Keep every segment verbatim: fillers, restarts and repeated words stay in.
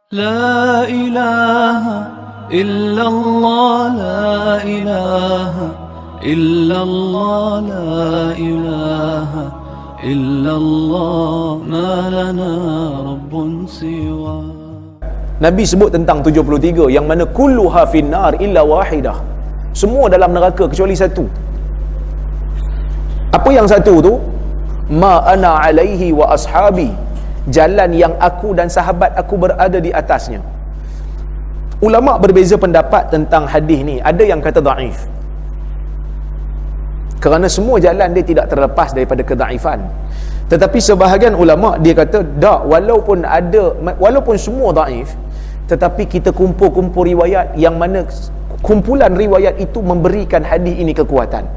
لا إله إلا الله لا إله إلا الله لا إله إلا الله ما لنا رب سوى. Nabi sebut tentang tujuh puluh tiga yang mana kulluha finnar illa wahidah. Semua dalam neraka kecuali satu. Apa yang satu tu? Ma ana alaihi wa ashabi. Jalan yang aku dan sahabat aku berada di atasnya. Ulama berbeza pendapat tentang hadis ni. Ada yang kata dhaif, kerana semua jalan dia tidak terlepas daripada kedaifan. Tetapi sebahagian ulama dia kata tak, walaupun ada, walaupun semua dhaif, tetapi kita kumpul-kumpul riwayat yang mana kumpulan riwayat itu memberikan hadis ini kekuatan.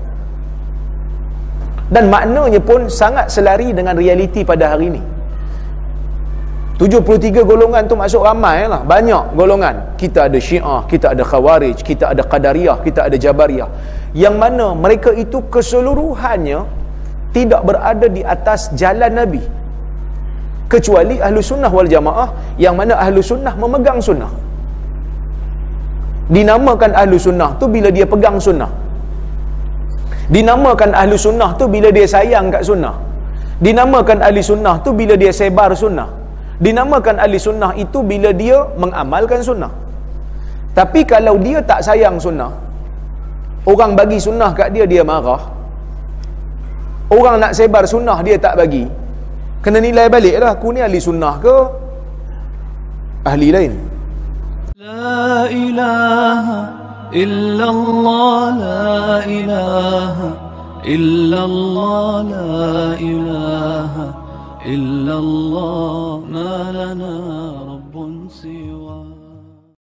Dan maknanya pun sangat selari dengan realiti pada hari ini. tujuh puluh tiga golongan tu masuk ramai lah, banyak golongan. Kita ada Syiah, kita ada Khawarij, kita ada Qadariyah, kita ada Jabariyah, yang mana mereka itu keseluruhannya tidak berada di atas jalan Nabi, kecuali Ahlu Sunnah wal Jamaah, yang mana Ahlu Sunnah memegang sunnah. Dinamakan Ahlu Sunnah tu bila dia pegang sunnah. Dinamakan Ahlu Sunnah tu bila dia sayang kat sunnah. Dinamakan Ahli Sunnah tu bila dia sebar sunnah. Dinamakan ahli sunnah itu bila dia mengamalkan sunnah. Tapi kalau dia tak sayang sunnah, orang bagi sunnah kat dia, dia marah. Orang nak sebar sunnah, dia tak bagi. Kena nilai balik lah, aku ni ahli sunnah ke ahli lain. La ilaha illallah la ilaha illallah la ilaha إلا الله ما لنا رب سوى.